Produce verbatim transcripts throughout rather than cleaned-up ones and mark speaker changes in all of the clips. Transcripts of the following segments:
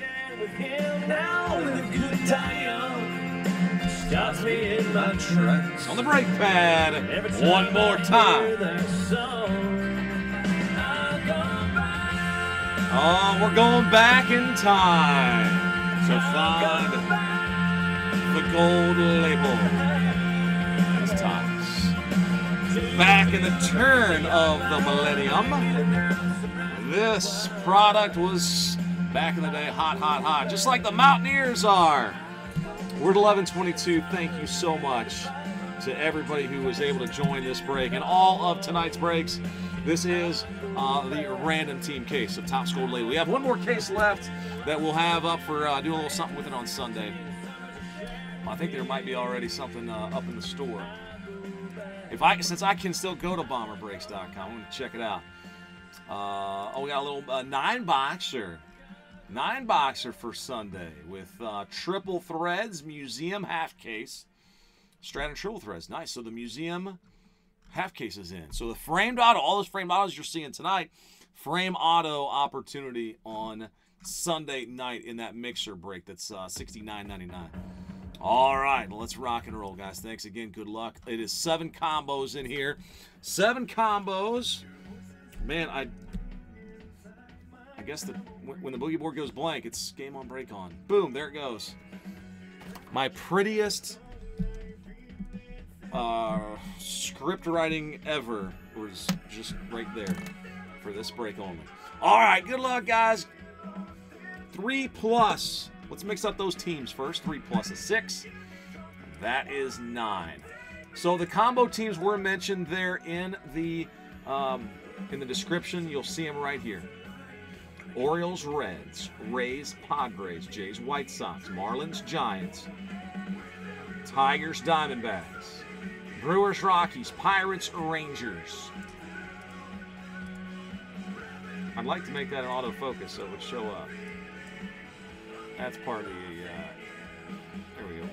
Speaker 1: With him now with a good time. Stops me in my tracks.
Speaker 2: On the brake pad. One more time. Oh, we're going back in time to find the gold label. It's Thomas. Back in the turn of the millennium, this product was, back in the day, hot, hot, hot. Just like the Mountaineers are. We're at eleven twenty-two. Thank you so much to everybody who was able to join this break and all of tonight's breaks. This is uh, the random team case of Topps Gold Label. We have one more case left that we'll have up for uh, doing a little something with it on Sunday. I think there might be already something uh, up in the store. If I, since I can still go to bomber breaks dot com, I'm going to check it out. Uh, oh, we got a little uh, nine boxer. Nine boxer for Sunday with uh, triple threads, museum half case. Stratton triple threads. Nice. So the museum half case is in. So the framed auto, all those framed autos you're seeing tonight, frame auto opportunity on Sunday night in that mixer break. That's uh, sixty-nine ninety-nine. All right, well, let's rock and roll, guys. Thanks again. Good luck. It is seven combos in here. Seven combos. Man, I I guess the when the boogie board goes blank, it's game on, break on. Boom, there it goes. My prettiest uh, script writing ever was just right there for this break only. All right, good luck, guys. Three plus. Let's mix up those teams first. Three plus a six. That is nine. So the combo teams were mentioned there in the um, in the description. You'll see them right here. Orioles, Reds, Rays, Padres, Jays, White Sox, Marlins, Giants, Tigers, Diamondbacks, Brewers, Rockies, Pirates, Rangers. I'd like to make that an autofocus so it would show up. That's part of the, uh, there we go.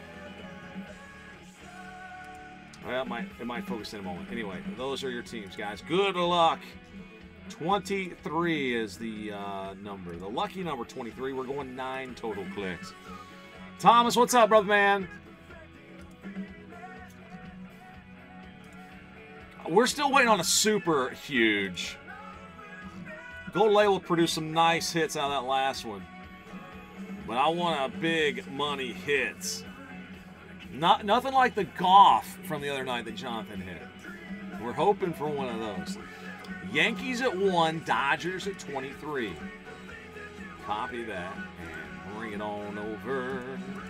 Speaker 2: Well, it might, it might focus in a moment. Anyway, those are your teams, guys. Good luck. twenty-three is the uh, number. The lucky number, twenty-three. We're going nine total clicks. Thomas, what's up, brother man? We're still waiting on a super huge. Gold Label produced some nice hits out of that last one. But I want a big money hits. Not nothing like the golf from the other night that Jonathan hit. We're hoping for one of those. Yankees at one, Dodgers at twenty-three. Copy that and bring it on over.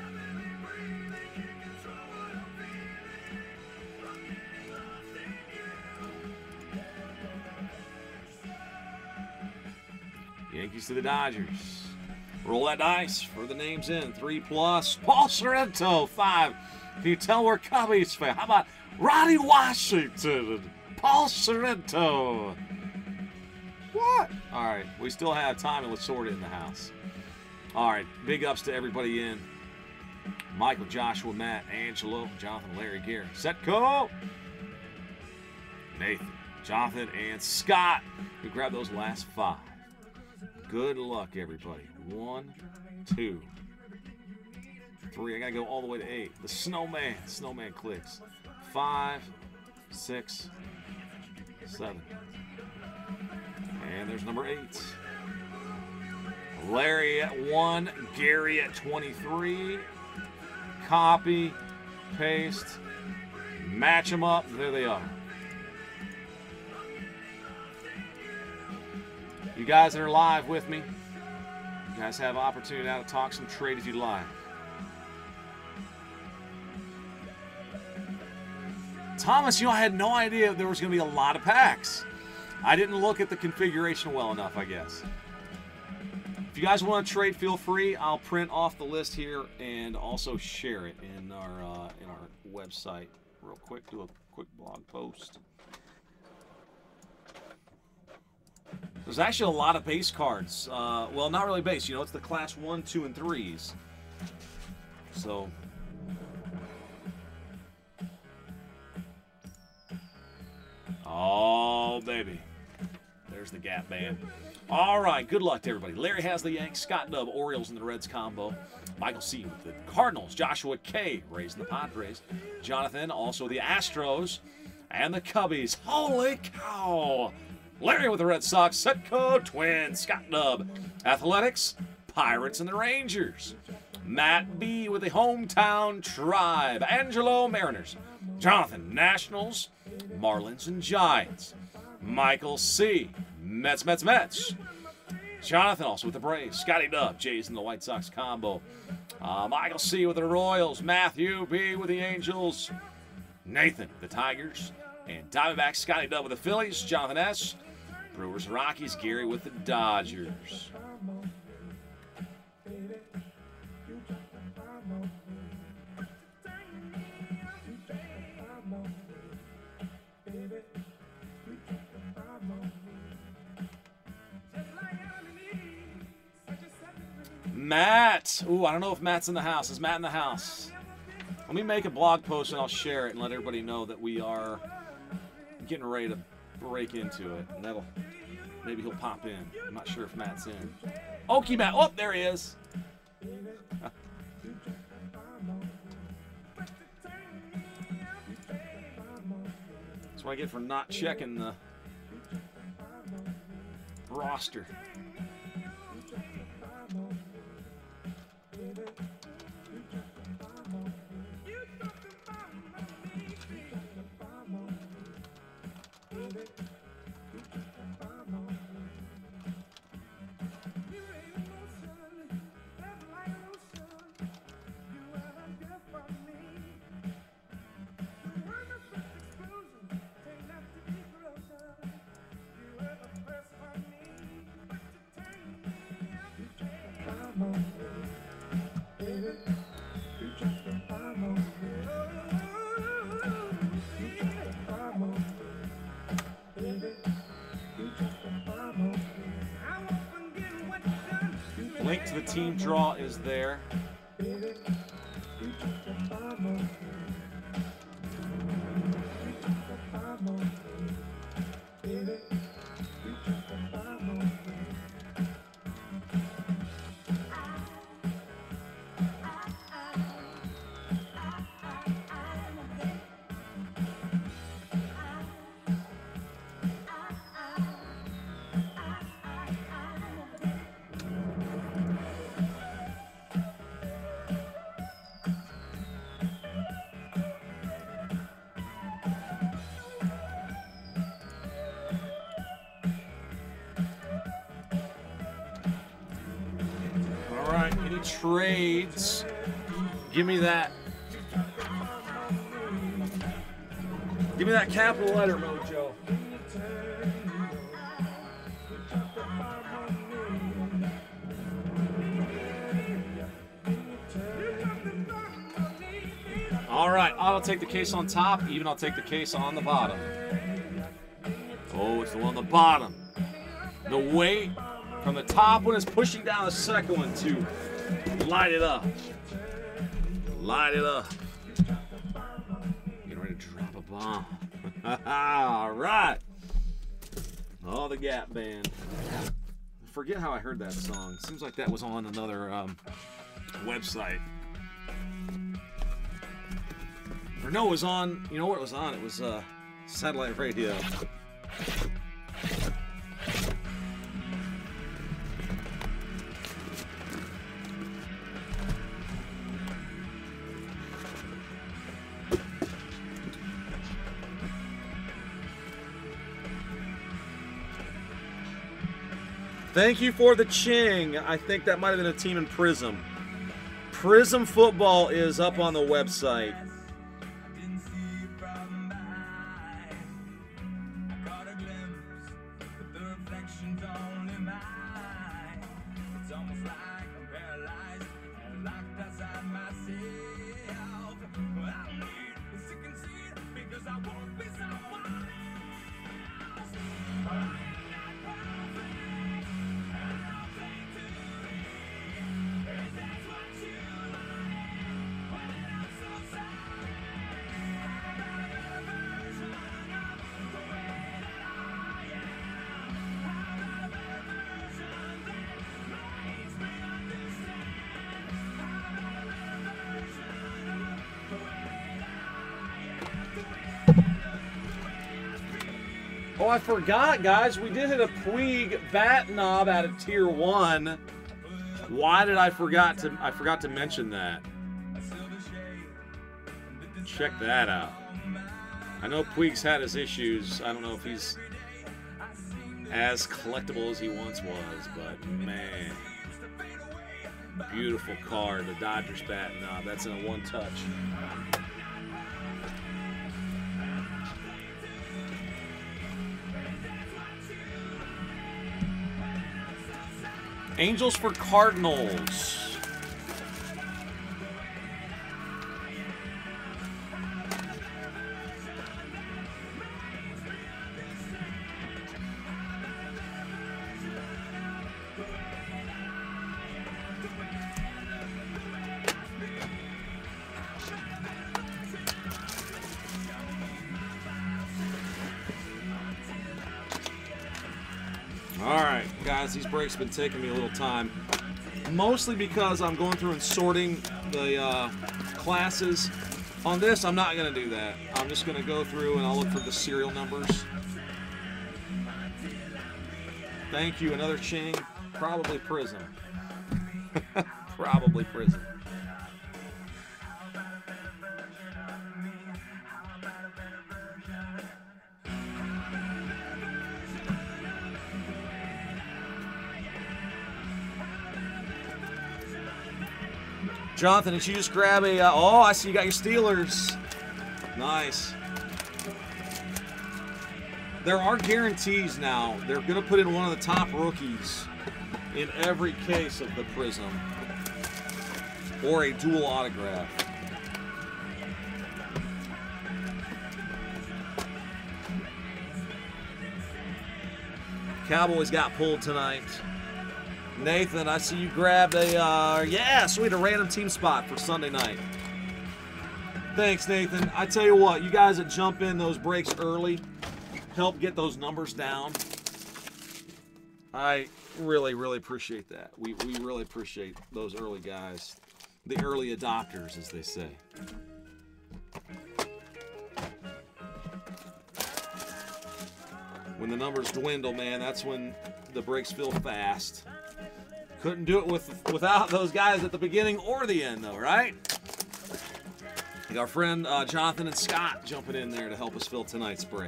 Speaker 2: Yankees to the Dodgers. Roll that dice for the names in. Three plus. Paul Sorrento, five. Can you tell we're Cubbies fan? How about Roddy Washington? Paul Sorrento. What? All right. We still have time and let's sort it in the house. All right. Big ups to everybody in. Michael, Joshua, Matt, Angelo, Jonathan, Larry, Gary, Setco, Nathan, Jonathan, and Scott, who grabbed those last five. Good luck, everybody. One, two, three. I got to go all the way to eight. The snowman. Snowman clicks. Five, six, seven. And there's number eight. Larry at one. Gary at twenty-three. Copy. Paste. Match them up. There they are. You guys that are live with me, you guys have opportunity now to talk some trade if you'd like. Thomas, you know, I had no idea there was going to be a lot of packs. I didn't look at the configuration well enough, I guess. If you guys want to trade, feel free. I'll print off the list here and also share it in our uh, in our website real quick. Do a quick blog post. There's actually a lot of base cards. Uh, well, not really base. You know, it's the class one, two, and threes. So. Oh, baby. There's There's the Gap Band. All right, good luck to everybody. Larry has the Yanks, Scott Dub, Orioles and the Reds combo. Michael C with the Cardinals, Joshua K raising the Padres. Jonathan also the Astros and the Cubbies. Holy cow! Larry with the Red Sox, Setco Twins, Scott Dub, Athletics, Pirates and the Rangers. Matt B with the Hometown Tribe, Angelo Mariners. Jonathan, Nationals, Marlins and Giants. Michael C, Mets, Mets, Mets. Jonathan also with the Braves. Scotty Dub, Jays and the White Sox combo. Uh, Michael C with the Royals. Matthew B with the Angels. Nathan, the Tigers. And Diamondbacks, Scotty Dub with the Phillies. Jonathan S, Brewers, Rockies. Gary with the Dodgers. Matt. Ooh, I don't know if Matt's in the house. Is Matt in the house? Let me make a blog post and I'll share it and let everybody know that we are getting ready to break into it. And that'll, maybe he'll pop in. I'm not sure if Matt's in. Okie Matt. Oh, there he is. That's what I get for not checking the roster. Link to the team draw is there. Trades. Give me that. Give me that capital letter, Mojo. All right, I'll take the case on top. Even I'll take the case on the bottom. Oh, it's the one on the bottom. The weight from the top one is pushing down the second one too. Light it up. Light it up. Getting ready to drop a bomb. All right. Oh, the Gap Band. I forget how I heard that song. Seems like that was on another um, website. Or no, it was on, you know what it was on? It was uh, satellite radio. Thank you for the Ching. I think that might have been a team in Prism. Prism Football is up on the website. I forgot, guys. We did hit a Puig bat knob out of tier one. Why did I forgot to? I forgot to mention that. Check that out. I know Puig's had his issues. I don't know if he's as collectible as he once was, but man, beautiful card. The Dodgers bat knob. That's in a one touch. Angels for Cardinals. Alright, guys, these breaks have been taking me a little time. Mostly because I'm going through and sorting the uh, classes. On this, I'm not going to do that. I'm just going to go through and I'll look for the serial numbers. Thank you, another Ching. Probably Prism. Probably Prism. Jonathan, did you just grab a... Uh, oh, I see you got your Steelers. Nice. There are guarantees now. They're going to put in one of the top rookies in every case of the Prism. Or a dual autograph. Cowboys got pulled tonight. Nathan, I see you grabbed a, uh, yeah, sweet, a random team spot for Sunday night. Thanks, Nathan. I tell you what, you guys that jump in those breaks early, help get those numbers down. I really, really appreciate that. We, we really appreciate those early guys. The early adopters, as they say. When the numbers dwindle, man, that's when the breaks feel fast. Couldn't do it with without those guys at the beginning or the end, though, right? Like our friend uh, Jonathan and Scott jumping in there to help us fill tonight's break.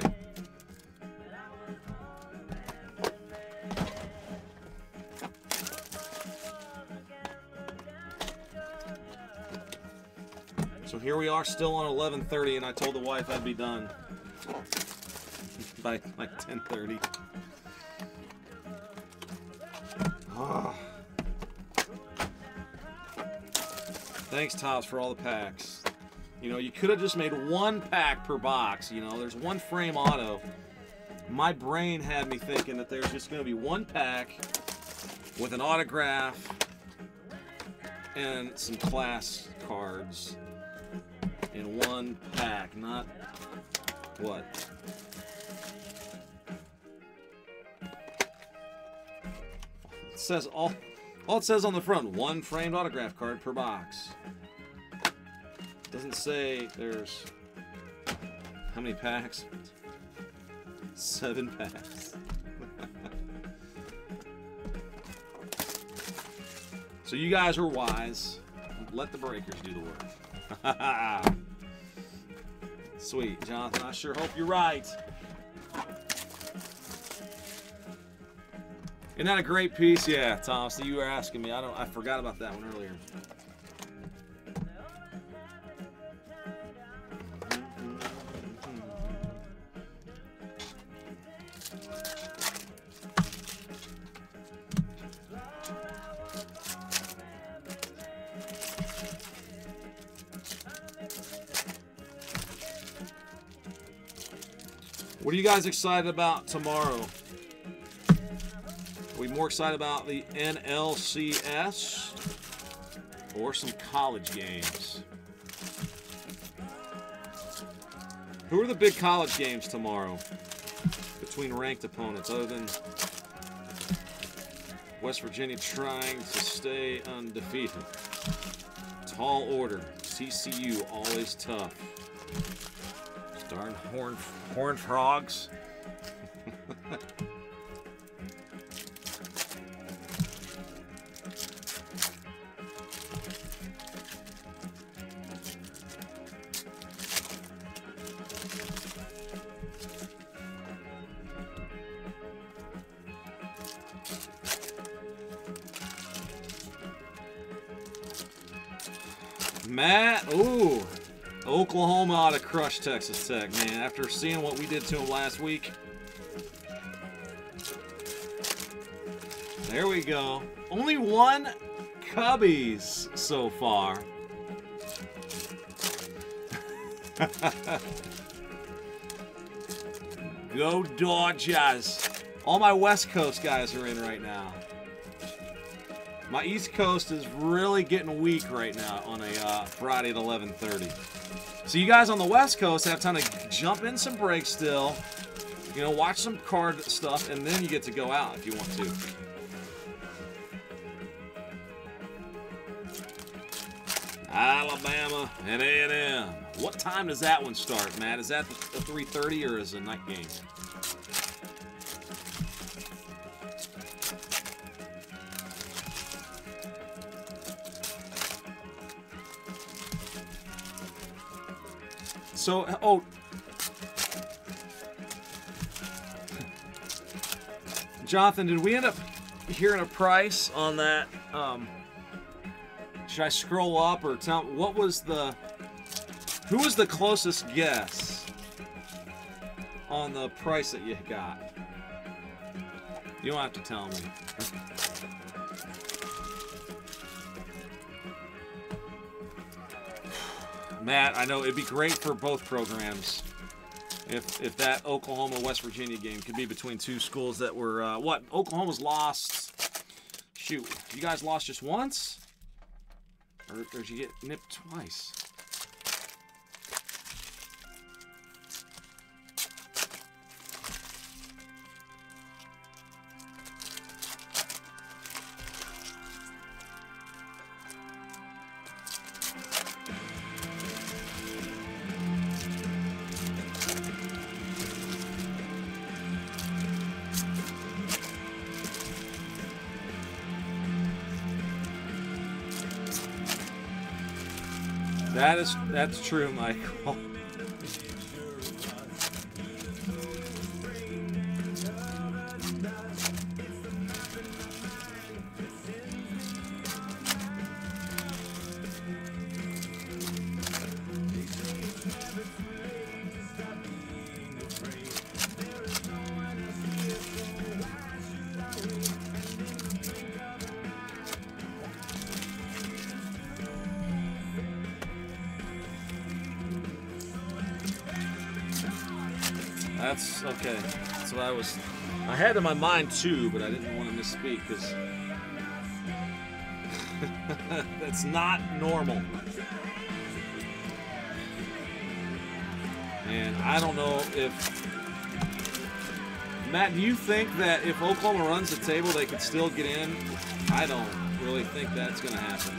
Speaker 2: So here we are, still on eleven thirty, and I told the wife I'd be done by like ten thirty. Oh. Thanks, Tops, for all the packs. You know, you could have just made one pack per box. You know, there's one frame auto. My brain had me thinking that there's just going to be one pack with an autograph and some class cards in one pack. Not what? It says all. All it says on the front, one framed autograph card per box. Doesn't say there's how many packs? Seven packs. So you guys are wise. Let the breakers do the work. Sweet, Jonathan. I sure hope you're right. Isn't that a great piece? Yeah, Thomas, you were asking me. I don't. I forgot about that one earlier. What are you guys excited about tomorrow? Are we more excited about the N L C S or some college games? Who are the big college games tomorrow between ranked opponents other than West Virginia trying to stay undefeated? Tall order. T C U always tough. Darn horn, horn frogs. Matt, ooh. Oklahoma ought to crush Texas Tech, man. After seeing what we did to them last week. There we go. Only one Cubbies so far. Go Dodgers. All my West Coast guys are in right now. My East Coast is really getting weak right now on a uh, Friday at eleven thirty. So you guys on the West Coast have time to jump in some breaks still, you know, watch some card stuff, and then you get to go out if you want to. Alabama and A and M. What time does that one start, Matt? Is that a three thirty or is it a night game? So, oh. Jonathan, did we end up hearing a price on that? Um, should I scroll up or tell, what was the, who was the closest guess on the price that you got? You don't have to tell me. Matt, I know it'd be great for both programs if if that Oklahoma-West Virginia game could be between two schools that were, uh, what, Oklahoma's lost, shoot, you guys lost just once? Or, or did you get nipped twice? That is, that's true, Michael. That's okay. That's what I was. I had in my mind too, but I didn't want to misspeak because that's not normal. And I don't know if Matt, do you think that if Oklahoma runs the table, they could still get in? I don't really think that's going to happen.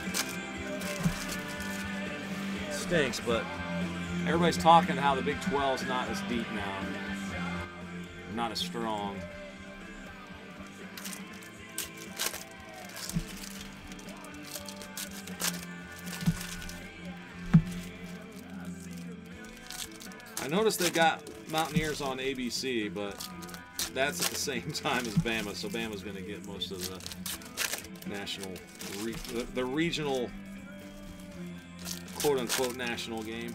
Speaker 2: It stinks, but everybody's talking how the Big twelve is not as deep now. Not as strong. I noticed they got Mountaineers on A B C, but that's at the same time as Bama, so Bama's going to get most of the national, re the, the regional, quote-unquote, national game.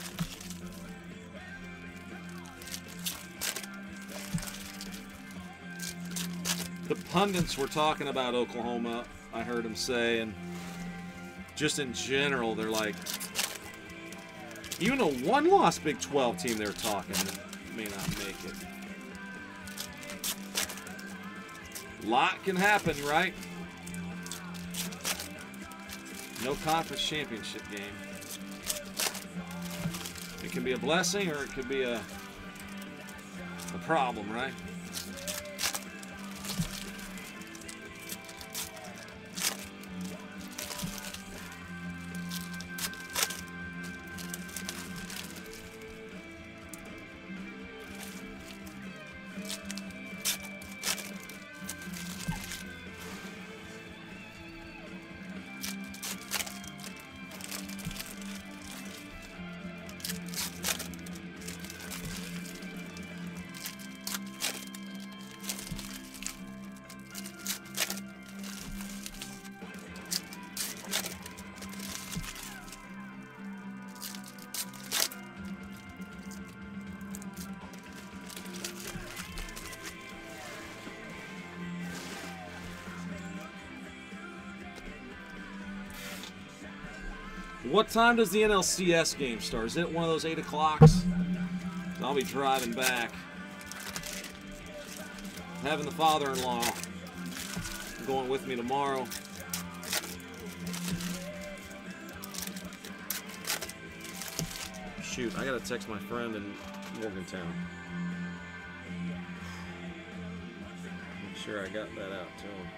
Speaker 2: The pundits were talking about Oklahoma, I heard them say, and just in general, they're like, even a one-loss Big twelve team they're talking may not make it. A lot can happen, right? No conference championship game. It can be a blessing or it could be a, a problem, right? What time does the N L C S game start? Is it one of those eight o'clocks? I'll be driving back. Having the father-in-law going with me tomorrow. Shoot, I gotta text my friend in Morgantown. Make sure I got that out to him.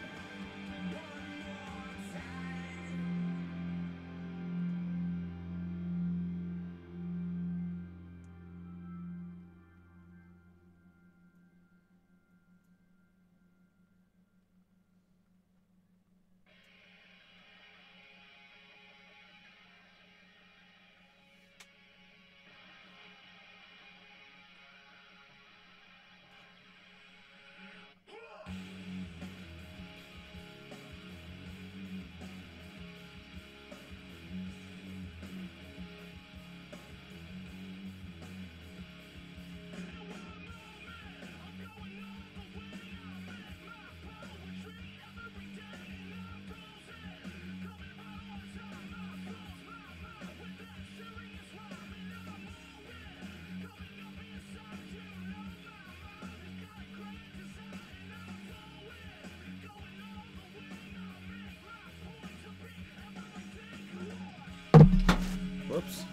Speaker 2: Whoops.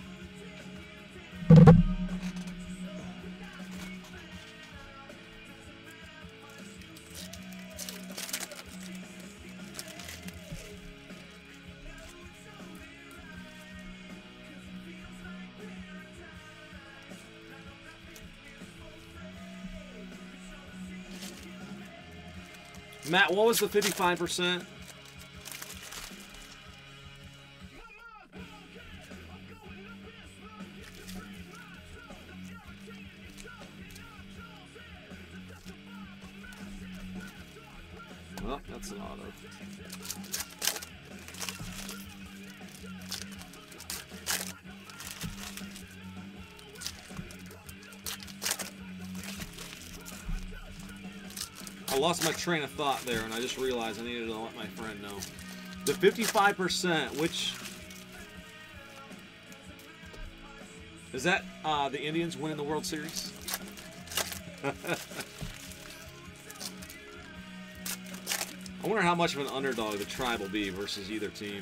Speaker 2: Matt, what was the fifty-five percent? Oh, that's an auto. I lost my train of thought there, and I just realized I needed to let my friend know. The fifty-five percent, which... Is that uh, the Indians winning the World Series? I wonder how much of an underdog the Tribe will be versus either team.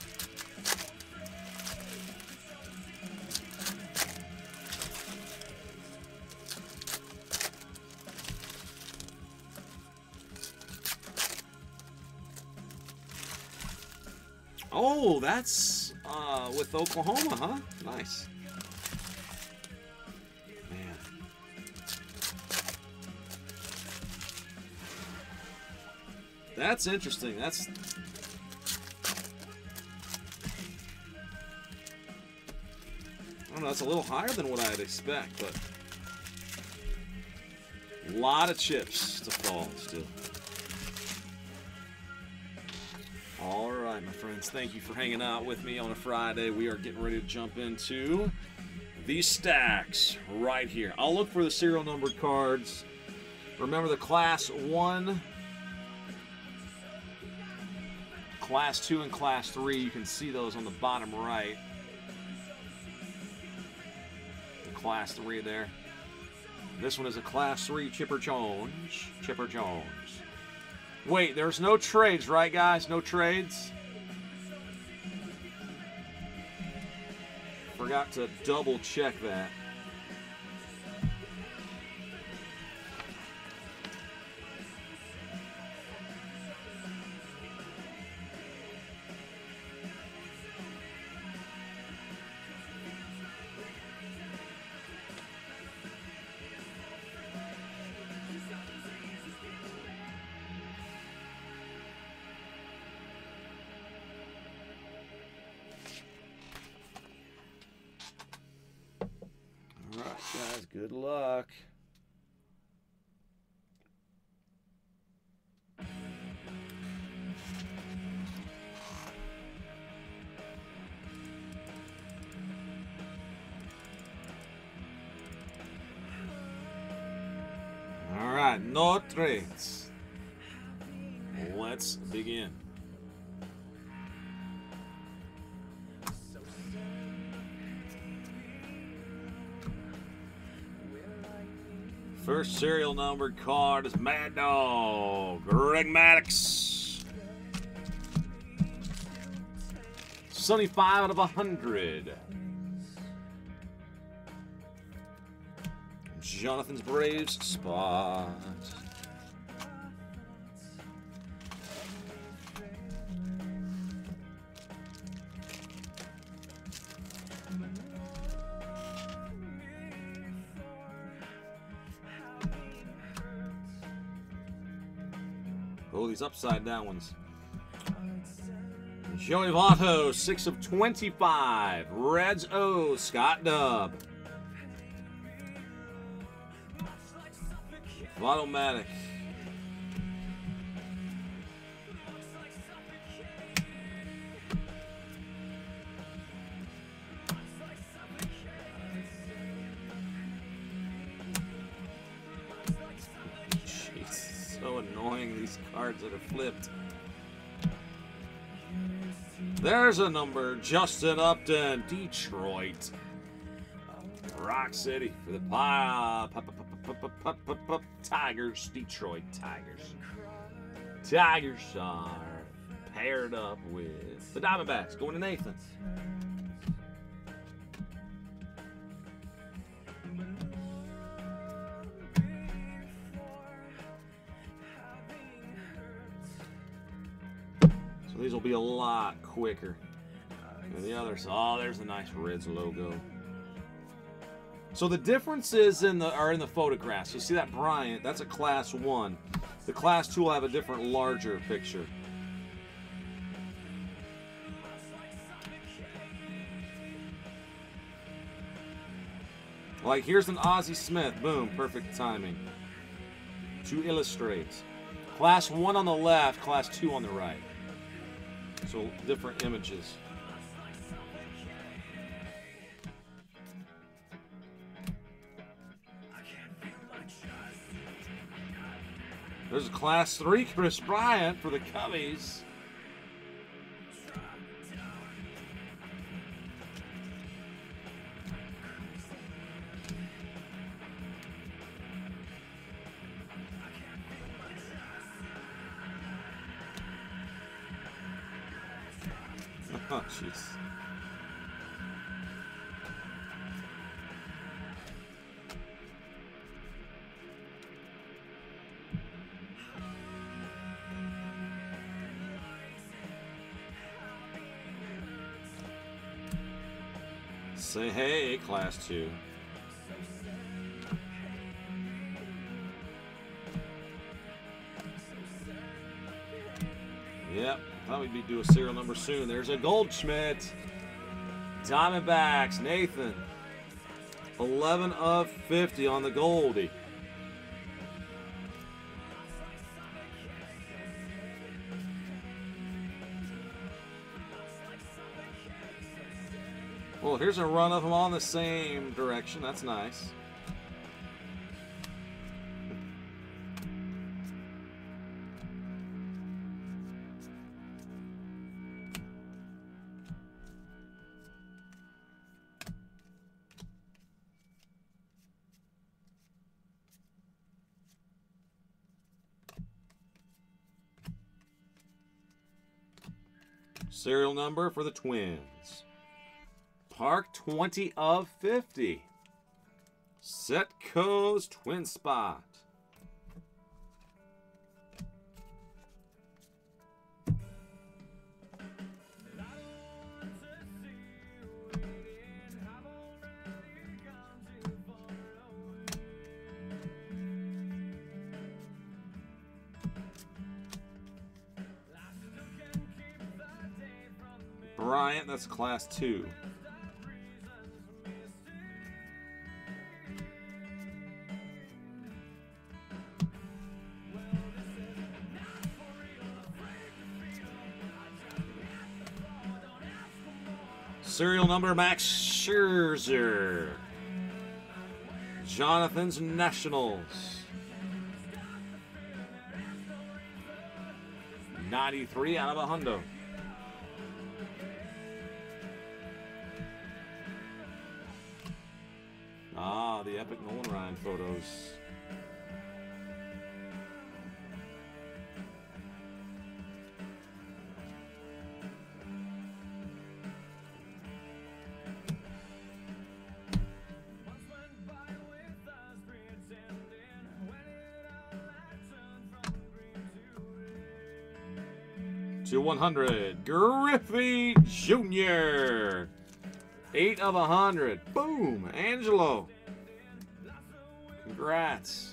Speaker 2: Oh, that's uh, with Oklahoma, huh? Nice. Man. That's interesting. That's... I don't know, that's a little higher than what I'd expect, but... A lot of chips to fall still. All right, my friends, thank you for hanging out with me on a Friday. We are getting ready to jump into these stacks right here. I'll look for the serial numbered cards. Remember the Class one, Class two, and Class three. You can see those on the bottom right. The Class three there. This one is a Class three Chipper Jones. Chipper Jones. Wait, there's no trades, right, guys? No trades? Forgot to double check that. Guys, good luck. All right, no trades. Let's begin. First serial numbered card is Mad Dog, Greg Maddux. seventy-five out of one hundred. Jonathan's Braves spot. Oh, these upside down ones. Joey Votto, six of twenty-five. Reds O, Scott Dubb. Votto-matic. Jeez, so annoying, these cards that are flipped. There's a number, Justin Upton, Detroit. Rock City for the pie. Tigers, Detroit Tigers. Tigers are paired up with the Diamondbacks, going to Nathan. So these will be a lot quicker than the others. Oh, there's a nice Reds logo. So the differences in the are in the photographs. You see that Bryant, that's a class one. The class two will have a different, larger picture. Like here's an Ozzie Smith, boom, perfect timing. To illustrate. Class one on the left, class two on the right. So different images. There's a class three Chris Bryant for the Cubbies. Oh, jeez. Say hey, class two. Yep, thought we'd be do a serial number soon. There's a Goldschmidt. Diamondbacks, Nathan. eleven of fifty on the Goldie. Well, here's a run of them all in the same direction. That's nice. Serial number for the Twins. Park, twenty of fifty. Setco's Twin Spot. Bryant, that's class two. Serial number, Max Scherzer. Jonathan's Nationals. ninety-three out of a hundo. Ah, the epic Nolan Ryan photos. to one hundred, Griffey Junior eight of one hundred. Boom, Angelo. Congrats.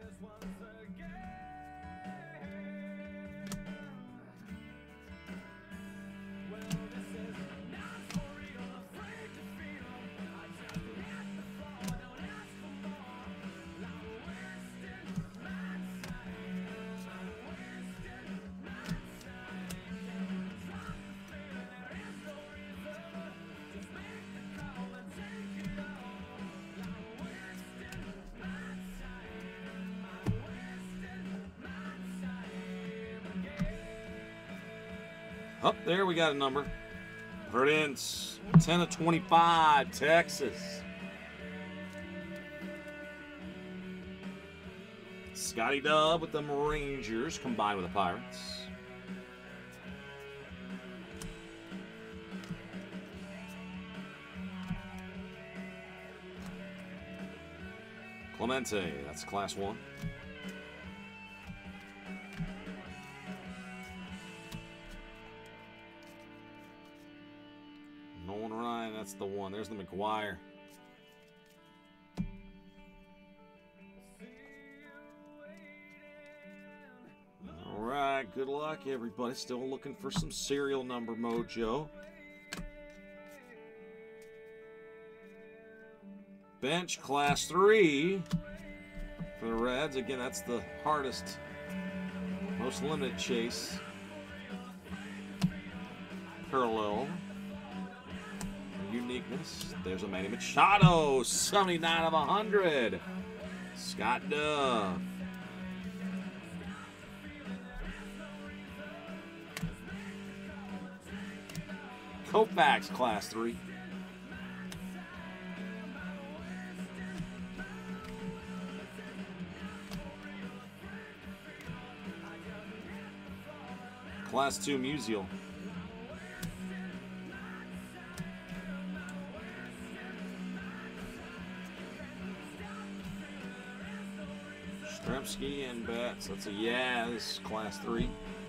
Speaker 2: Up oh, there, we got a number. Prince, ten of twenty-five, Texas. Scotty Dub with them Rangers combined with the Pirates. Clemente, that's class one. Nolan Ryan, that's the one. There's the McGuire. All right, good luck, everybody. Still looking for some serial number mojo. Bench class three for the Reds. Again, that's the hardest, most limited chase. Parallel. Uniqueness. There's a Manny Machado, seventy-nine of one hundred. Scott Duff. Koufax class three. Class two Musial. Stremski and Betts. That's a yeah, this is class three.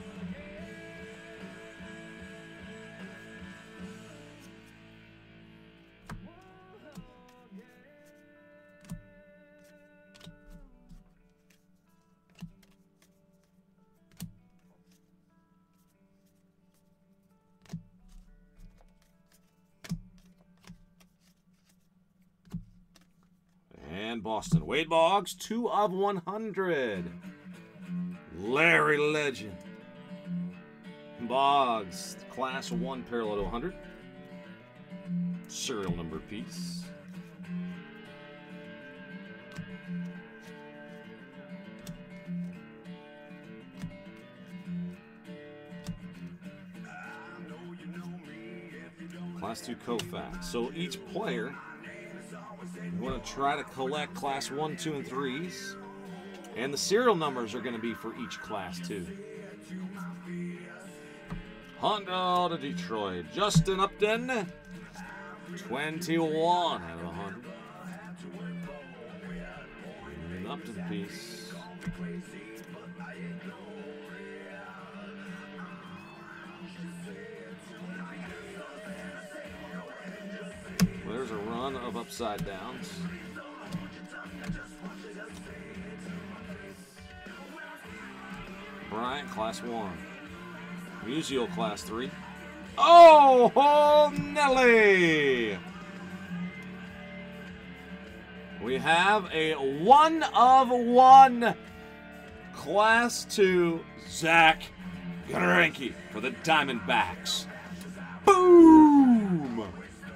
Speaker 2: And Boston. Wade Boggs, two of one hundred. Larry Legend. Boggs, class one, parallel to one hundred. Serial number piece. Class two Koufax. So each player, we're going to try to collect class one, two, and threes. And the serial numbers are going to be for each class, too. Hondo to Detroit. Justin Upton, twenty-one out of one hundred. An Upton piece. There's a run of upside downs. Bryant, class one. Musial, class three. Oh, oh, Nelly! We have a one of one class two Zach Greinke for the Diamondbacks. Boom!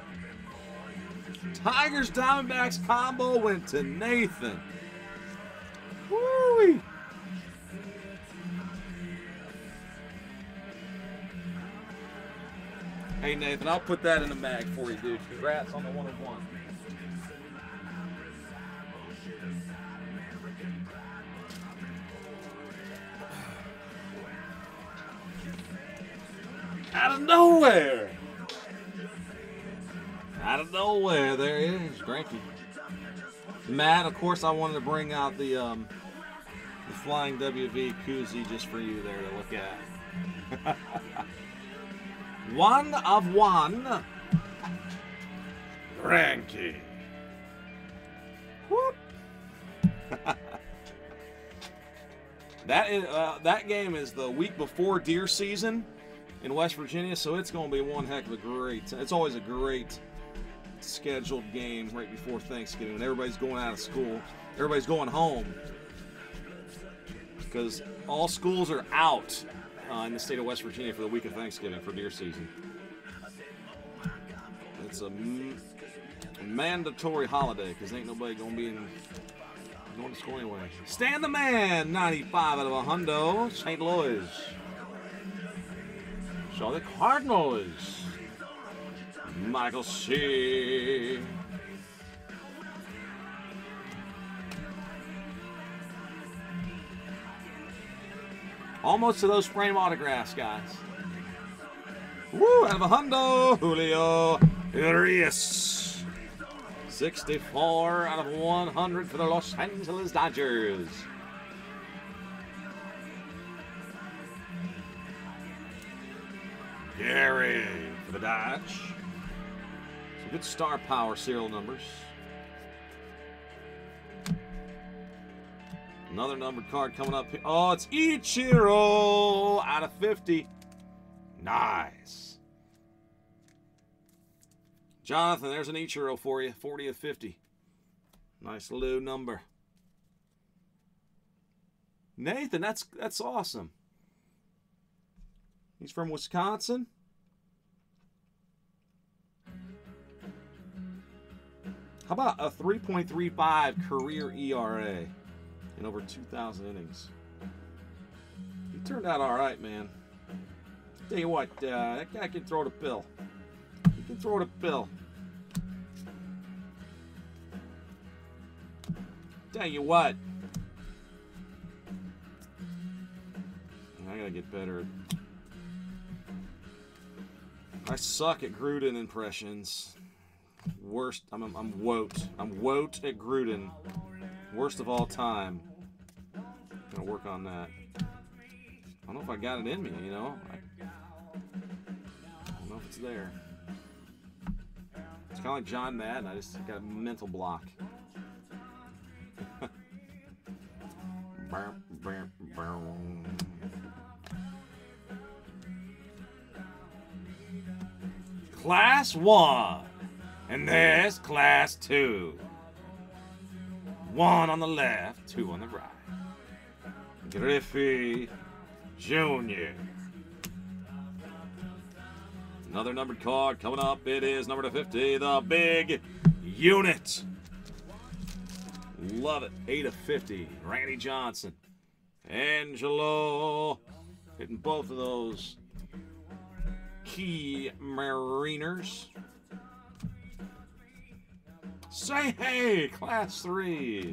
Speaker 2: Tigers Diamondbacks combo went to Nathan. Woo-wee. Hey Nathan, I'll put that in the mag for you, dude. Congrats on the one of one. Out of nowhere. Out of nowhere, there he is, Greinke. Matt, of course, I wanted to bring out the um, The Flying W V koozie just for you there to look at. One of one. Granky. Whoop. that is uh, that game is the week before deer season in West Virginia, so it's going to be one heck of a great. It's always a great scheduled game right before Thanksgiving when everybody's going out of school, everybody's going home because all schools are out uh, in the state of West Virginia for the week of Thanksgiving for deer season. It's a m mandatory holiday because ain't nobody gonna be in, going to school anyway. Stan the Man, ninety-five out of a hundo, Saint Louis. So the Cardinals, Michael C. Almost to those frame autographs, guys. Woo, out of a hundo, Julio Urias. sixty-four out of one hundred for the Los Angeles Dodgers. Gary for the Dodge. Some good star power serial numbers. Another numbered card coming up here. Oh, it's Ichiro out of fifty. Nice. Jonathan, there's an Ichiro for you. forty of fifty. Nice low number. Nathan, that's that's awesome. He's from Wisconsin. How about a three point three five career E R A in over two thousand innings? He turned out all right, man. Tell you what, uh, that guy can throw the pill. He can throw the pill. Tell you what. I gotta get better. I suck at Gruden impressions. Worst. I'm. I'm, I'm woat. I'm woat at Gruden. Worst of all time. Gonna work on that. I don't know if I got it in me. You know. I, I don't know if it's there. It's kind of like John Madden. I just got a mental block. Class one, and there's class two. One on the left, two on the right. Griffey Junior Another numbered card coming up. It is number to fifty, the big unit. Love it. eight of fifty. Randy Johnson. Angelo. Hitting both of those key Mariners. Say hey, class three.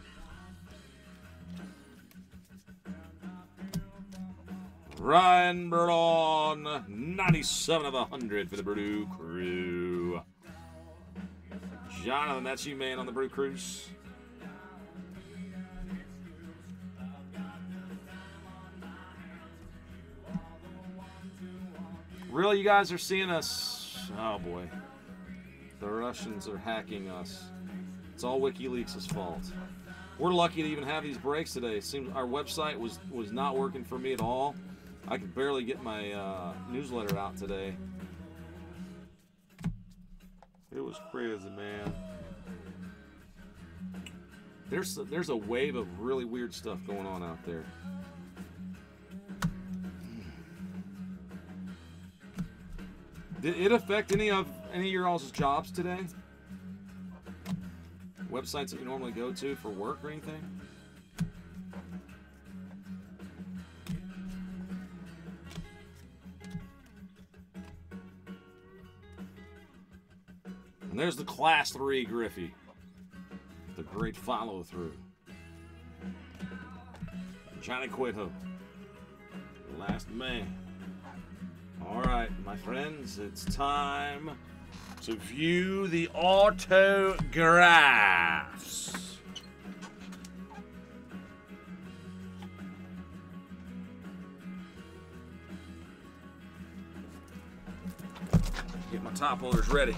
Speaker 2: Ryan Braun, ninety-seven of one hundred for the Brew Crew. Jonathan, that's you, man, on the Brew Cruise. Really, you guys are seeing us? Oh boy, the Russians are hacking us. It's all WikiLeaks' fault. We're lucky to even have these breaks today. It seems our website was was not working for me at all. I could barely get my uh, newsletter out today. It was crazy, man. There's a, there's a wave of really weird stuff going on out there. Did it affect any of any of your all's jobs today? Websites that you normally go to for work or anything? And there's the class three Griffey. The great follow through. Johnny Cueto. Last man. All right, my friends, it's time to view the autographs. My top loader's ready.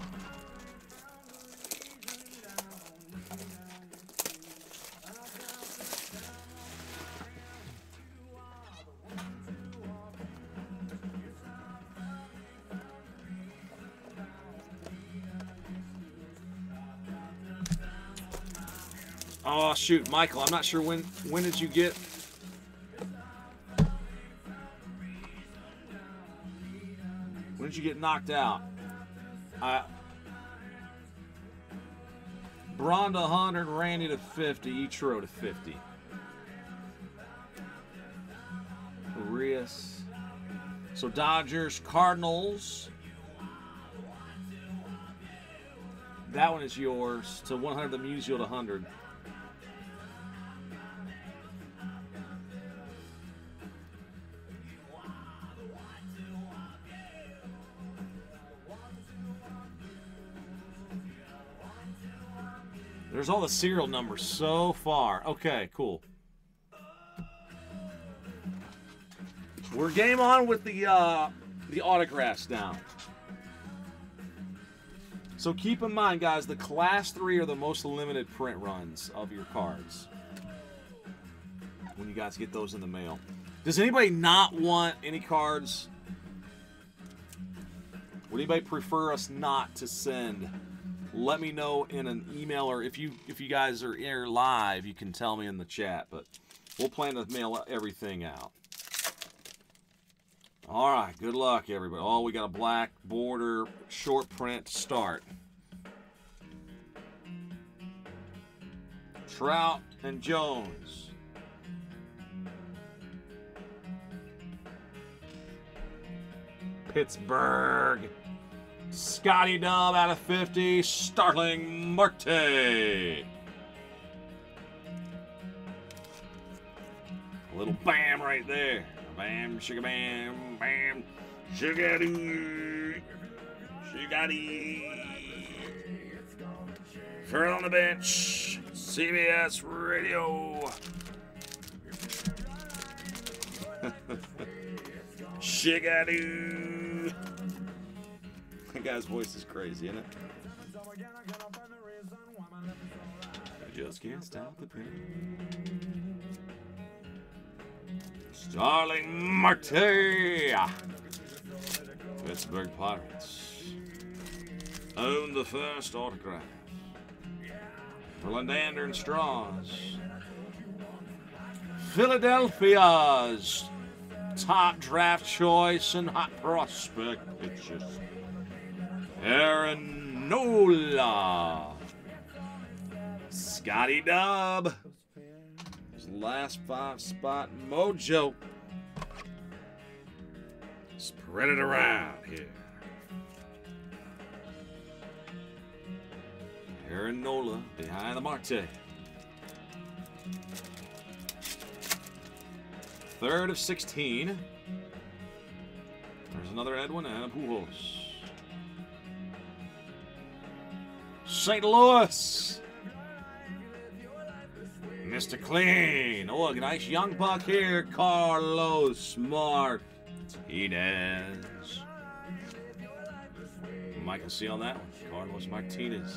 Speaker 2: Oh shoot, Michael, I'm not sure when when did you get when did you get knocked out? I Braun to one hundred, Randy to fifty, Ichiro to fifty. Urias. So Dodgers, Cardinals. That one is yours. To one hundred, the Musial to one hundred. There's all the serial numbers so far. Okay, cool. We're game on with the uh, the autographs now. So keep in mind, guys, the Class three are the most limited print runs of your cards when you guys get those in the mail. Does anybody not want any cards? Would anybody prefer us not to send? Let me know in an email, or if you if you guys are here live, you can tell me in the chat. But we'll plan to mail everything out. All right, good luck, everybody. Oh, we got a black border short print to start. Trout and Jones. Pittsburgh. Scotty Dub out of fifty. Starling Marte. A little bam right there. Bam, sugar bam, bam, sugar doo, sugar dee. Furl on the bench. C B S Radio. Sugar doo. That guy's voice is crazy, isn't it? I just can't stop the pain. Starling Marte. Pittsburgh Pirates own the first autograph. Verlander and Strauss. Philadelphia's top draft choice and hot prospect pitches. Aaron Nola. Scotty Dub. His last five spot mojo. Spread it around here. Aaron Nola behind the Marte. Third of sixteen. There's another Edwin and a Pujols. Saint Louis. Mister Clean. Oh, a nice young buck here. Carlos Martinez. Michael C on that one. Carlos Martinez.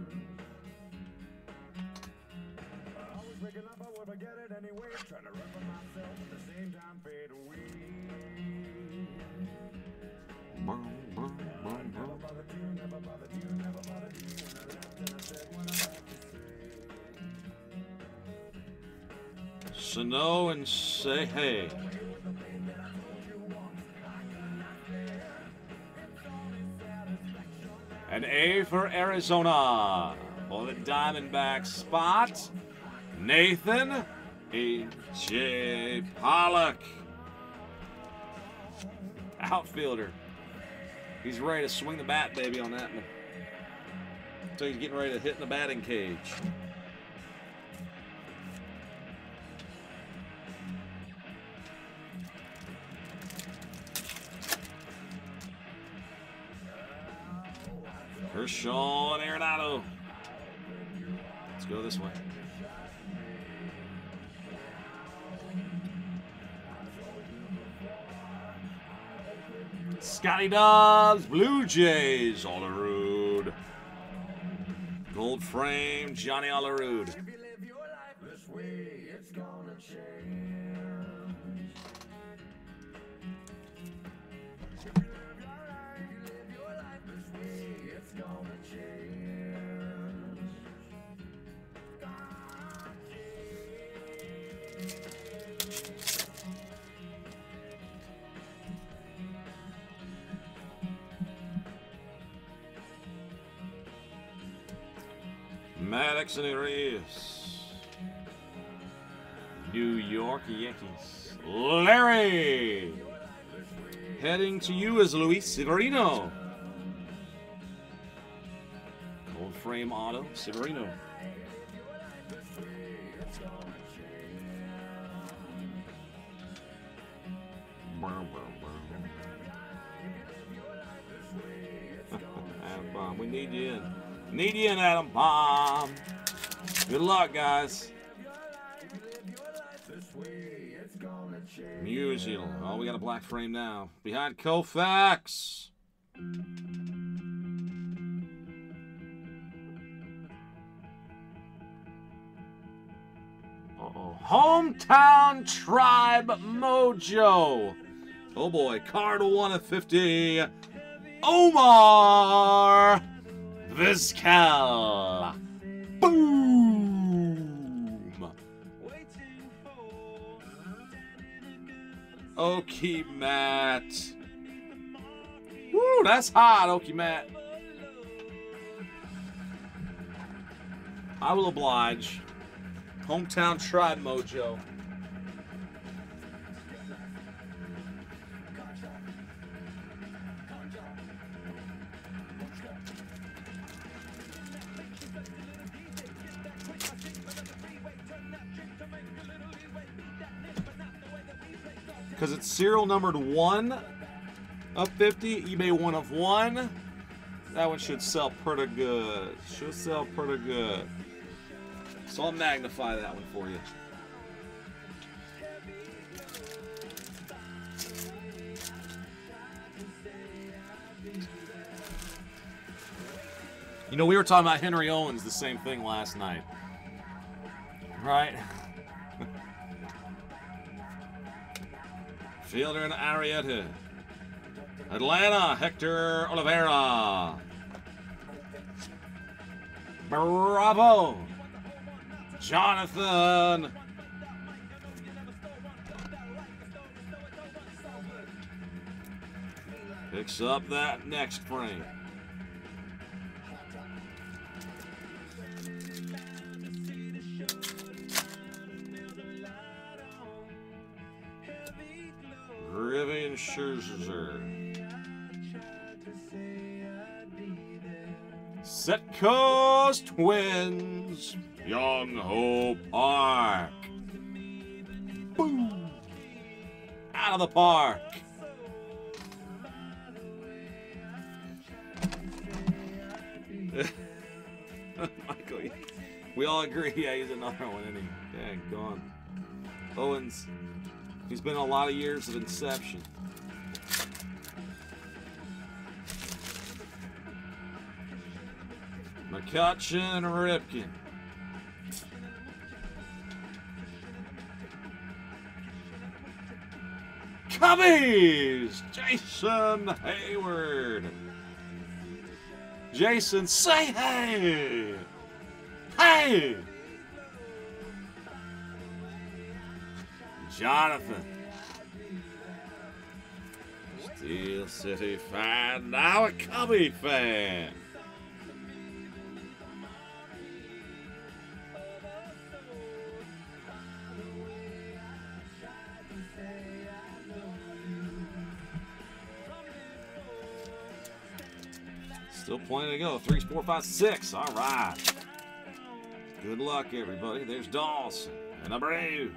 Speaker 2: Sano and say hey. An A for Arizona. For the Diamondback spot, Nathan A J Pollock. Outfielder. He's ready to swing the bat, baby, on that one. So he's getting ready to hit in the batting cage. Kershaw and Arenado. Let's go this way. Scotty Dobbs, Blue Jays, Olerud. Gold frame, Johnny Olerud.
Speaker 1: If you live your life this way, it's gonna change. If you live your life, you live your life this way, it's gonna change.
Speaker 2: Maddox and Arias. New York Yankees. Larry. Heading to you is Luis Severino. Gold frame auto, Severino. Adam Bomb, we need you in. Need you in, Adam Bomb. Good luck, guys. Musial. Oh, we got a black frame now. Behind Koufax. Uh-oh. Hometown Tribe Mojo. Oh boy, card one of fifty. Omar Vizquel. Boom. Okie Matt. Woo, that's hot, Okie Matt. I will oblige. Hometown Tribe Mojo. Because it's serial numbered one of fifty, eBay one of one. That one should sell pretty good. Should sell pretty good. So I'll magnify that one for you. You know, we were talking about Henry Owens, the same thing last night. Right? Fielder and Arrieta. Atlanta, Hector Oliveira. Bravo. Jonathan. Picks up that next frame. Rivian Scherzer. Setcoast Twins. Young Ho Park. Boom. Out of the park. Michael, we all agree. Yeah, he's another one, isn't he? Dang, gone. Owens. He's been a lot of years of inception. McCutcheon and Ripken. Cubbies! Jason Hayward. Jason, say hey! Hey! Jonathan. Steel City fan, now a Cubby fan. Still plenty to go. Three, four, five, six. All right. Good luck, everybody. There's Dawson and Abreu.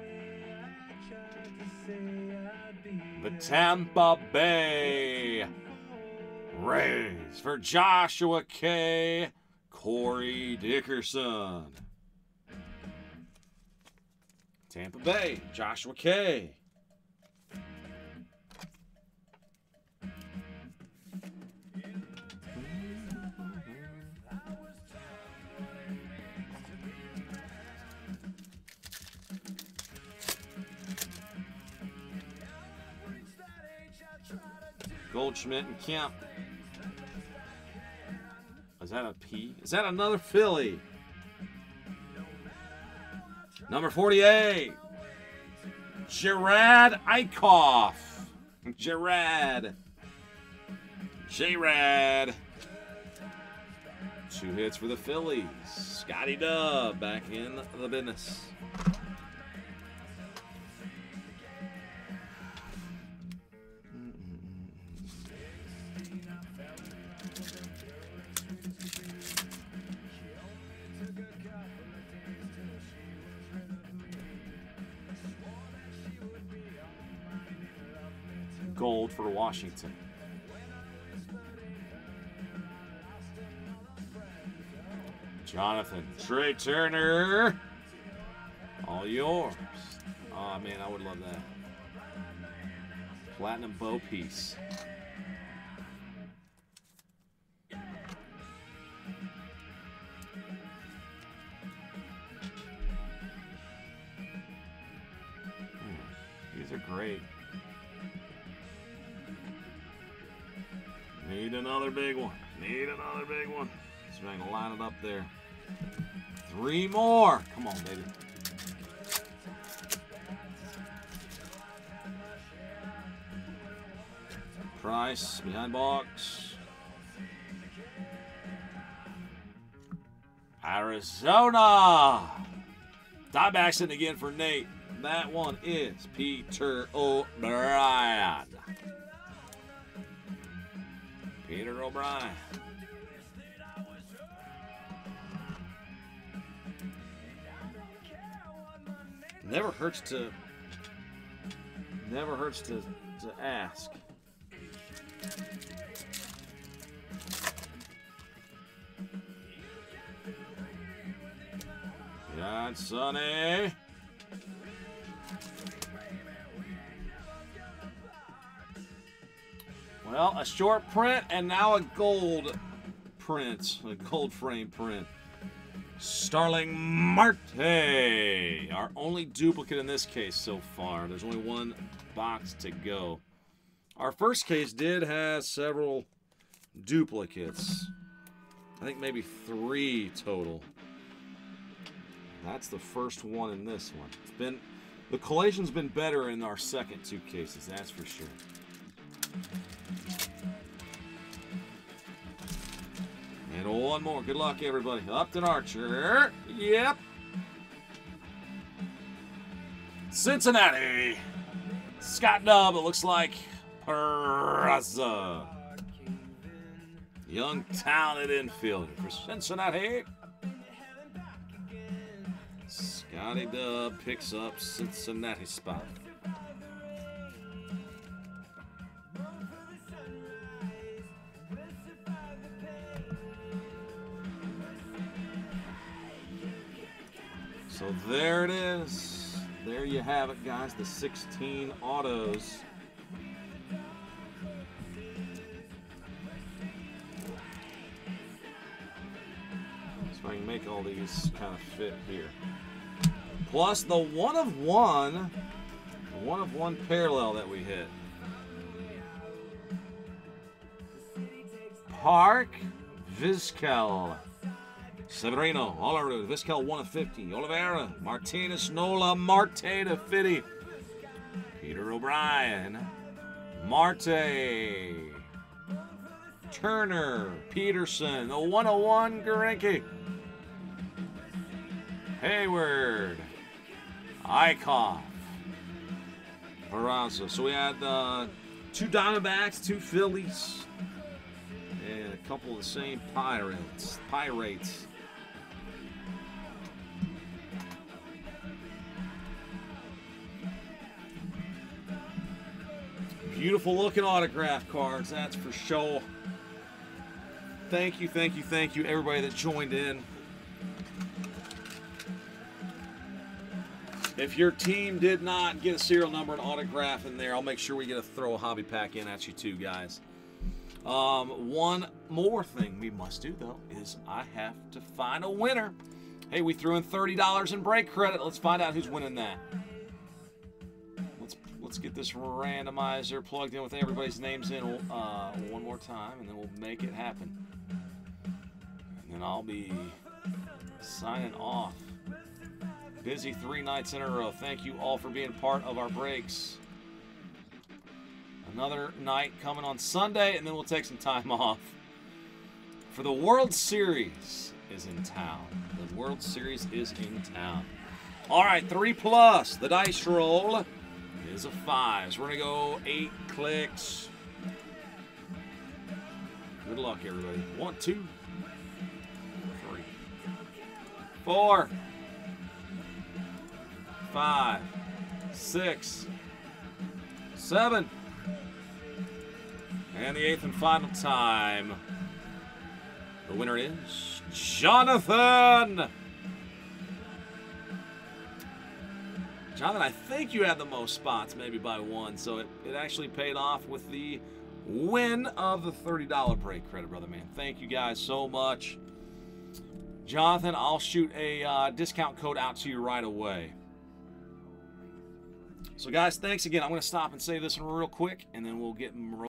Speaker 2: The Tampa Bay Rays for Joshua K. Corey Dickerson. Tampa Bay, Joshua K. Goldschmidt and Kemp. Is that a P? Is that another Philly? Number forty-eight. Gerard Eichhoff. Gerard. J-Rad. Two hits for the Phillies. Scotty Dub back in the business. Gold for Washington. Jonathan, Trey Turner, all yours. Oh man, I would love that. Platinum bow piece. These are great. Need another big one. Need another big one. So I'm gonna line it up there. Three more. Come on, baby. Price behind box. Arizona. Diamondbacks in again for Nate. That one is Peter O'Brien. Peter O'Brien. Never hurts to never hurts to, to ask. Yeah, Sonny. Well, a short print and now a gold print, a gold frame print. Starling Marte, our only duplicate in this case so far. There's only one box to go. Our first case did have several duplicates. I think maybe three total. That's the first one in this one. It's been, the collation's been better in our second two cases, that's for sure. And one more. Good luck, everybody. Upton Archer. Yep. Cincinnati. Scott Dubb, it looks like. Peraza. Young, talented infielder for Cincinnati. Scotty Dubb picks up Cincinnati spot. So there it is. There you have it, guys. The sixteen autos. So I can make all these kind of fit here. Plus the one of one, one of one parallel that we hit. Park Vizquel. Severino, Oliver, Vizquel one of fifty. Oliveira, Martinez, Nola, Marte to fifty. Peter O'Brien, Marte, Turner, Peterson, the one oh one, Garenke, Hayward, Eichhoff, Peraza. So we had uh, two Diamondbacks, two Phillies, and a couple of the same Pirates. Pirates. Beautiful looking autograph cards, that's for sure. Thank you, thank you, thank you, everybody that joined in. If your team did not get a serial number and autograph in there, I'll make sure we get a throw a hobby pack in at you too, guys. Um, one more thing we must do, though, is I have to find a winner. Hey, we threw in thirty dollars in break credit. Let's find out who's winning that. Let's, let's let's get this randomizer plugged in with everybody's names in uh, one more time, and then we'll make it happen. And then I'll be signing off. Busy three nights in a row. Thank you all for being part of our breaks. Another night coming on Sunday, and then we'll take some time off. For the World Series is in town. The World Series is in town. All right, three plus. The dice roll is a five. So we're going to go eight clicks. Good luck, everybody. One, two, three, four, five, six, seven, and the eighth and final time. The winner is Jonathan. Jonathan, I think you had the most spots, maybe by one, so it, it actually paid off with the win of the thirty dollar break credit, brother man. Thank you guys so much. Jonathan, I'll shoot a uh, discount code out to you right away. So guys, thanks again. I'm going to stop and say this one real quick, and then we'll get them rolling.